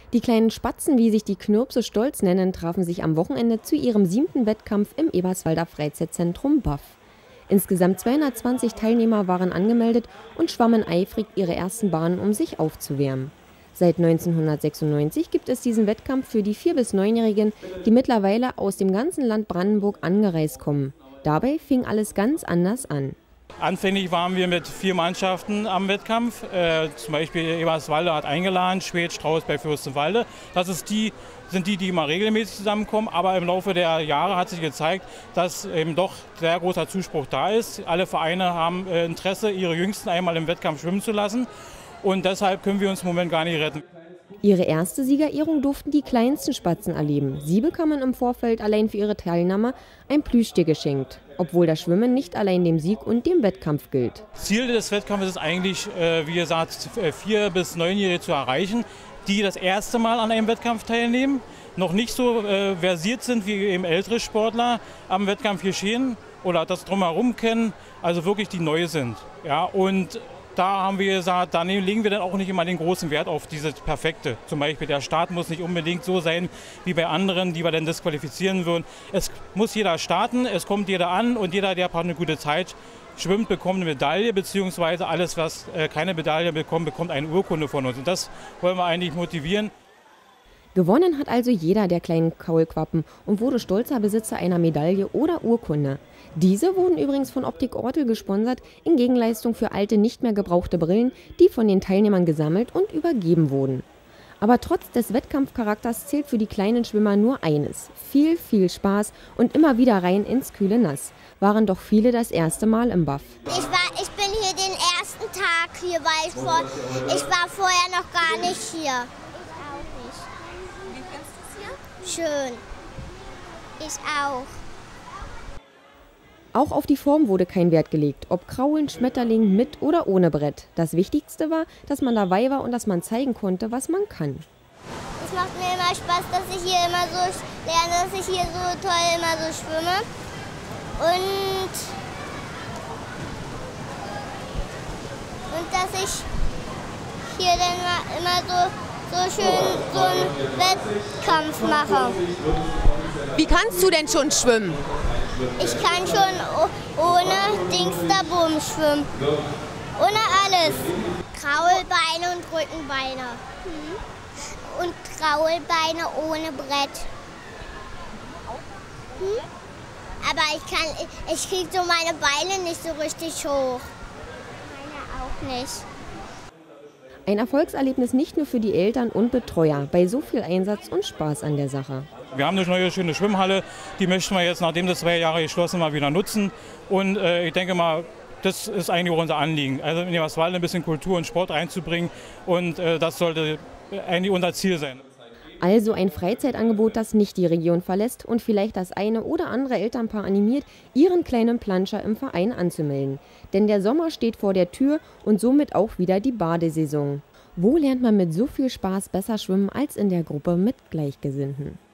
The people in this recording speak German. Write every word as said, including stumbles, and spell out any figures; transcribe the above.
Die kleinen Spatzen, wie sich die Knirpse stolz nennen, trafen sich am Wochenende zu ihrem siebten Wettkampf im Eberswalder Freizeitzentrum B A F. Insgesamt zweihundertzwanzig Teilnehmer waren angemeldet und schwammen eifrig ihre ersten Bahnen, um sich aufzuwärmen. Seit neunzehnhundertsechsundneunzig gibt es diesen Wettkampf für die vier- bis neunjährigen, die mittlerweile aus dem ganzen Land Brandenburg angereist kommen. Dabei fing alles ganz anders an. Anfänglich waren wir mit vier Mannschaften am Wettkampf. Äh, zum Beispiel Eberswalde hat eingeladen, Schwedt, Strausberg, Fürstenwalde. Das ist die, sind die, die immer regelmäßig zusammenkommen. Aber im Laufe der Jahre hat sich gezeigt, dass eben doch sehr großer Zuspruch da ist. Alle Vereine haben äh, Interesse, ihre Jüngsten einmal im Wettkampf schwimmen zu lassen. Und deshalb können wir uns im Moment gar nicht retten. Ihre erste Siegerehrung durften die kleinsten Spatzen erleben. Sie bekamen im Vorfeld allein für ihre Teilnahme ein Plüschtier geschenkt, obwohl das Schwimmen nicht allein dem Sieg und dem Wettkampf gilt. Ziel des Wettkampfes ist eigentlich, wie gesagt, vier- bis neunjährige zu erreichen, die das erste Mal an einem Wettkampf teilnehmen, noch nicht so äh, versiert sind wie eben ältere Sportler am Wettkampf geschehen oder das drumherum kennen, also wirklich die neu sind. Ja, und da haben wir gesagt, da legen wir dann auch nicht immer den großen Wert auf dieses Perfekte. Zum Beispiel der Start muss nicht unbedingt so sein wie bei anderen, die wir dann disqualifizieren würden. Es muss jeder starten, es kommt jeder an und jeder, der eine gute Zeit schwimmt, bekommt eine Medaille, beziehungsweise alles, was keine Medaille bekommt, bekommt eine Urkunde von uns. Und das wollen wir eigentlich motivieren. Gewonnen hat also jeder der kleinen Kaulquappen und wurde stolzer Besitzer einer Medaille oder Urkunde. Diese wurden übrigens von Optik Ortel gesponsert, in Gegenleistung für alte, nicht mehr gebrauchte Brillen, die von den Teilnehmern gesammelt und übergeben wurden. Aber trotz des Wettkampfcharakters zählt für die kleinen Schwimmer nur eines: viel, viel Spaß und immer wieder rein ins kühle Nass. Waren doch viele das erste Mal im B A F. Ich, war, ich bin hier den ersten Tag hier, weil ich, vor, ich war vorher noch gar nicht hier. Schön. Ich auch. Auch auf die Form wurde kein Wert gelegt, ob Kraulen, Schmetterling, mit oder ohne Brett. Das Wichtigste war, dass man dabei war und dass man zeigen konnte, was man kann. Es macht mir immer Spaß, dass ich hier immer so lerne, dass ich hier so toll immer so schwimme. Und, und dass ich hier dann immer so so schön so einen Wettkampf mache. Wie kannst du denn schon schwimmen? Ich kann schon ohne Dingsterbum schwimmen. Ohne alles. Kraulbeine und Rückenbeine. Mhm. Und Kraulbeine ohne Brett. Mhm. Aber ich kann, ich, ich kriege so meine Beine nicht so richtig hoch. Meine auch nicht. Ein Erfolgserlebnis nicht nur für die Eltern und Betreuer, bei so viel Einsatz und Spaß an der Sache. Wir haben eine neue schöne Schwimmhalle, die möchten wir jetzt, nachdem das zwei Jahre geschlossen war, wieder nutzen. Und äh, ich denke mal, das ist eigentlich auch unser Anliegen, also in Eberswalde ein bisschen Kultur und Sport reinzubringen. Und äh, das sollte eigentlich unser Ziel sein. Also ein Freizeitangebot, das nicht die Region verlässt und vielleicht das eine oder andere Elternpaar animiert, ihren kleinen Planscher im Verein anzumelden. Denn der Sommer steht vor der Tür und somit auch wieder die Badesaison. Wo lernt man mit so viel Spaß besser schwimmen als in der Gruppe mit Gleichgesinnten?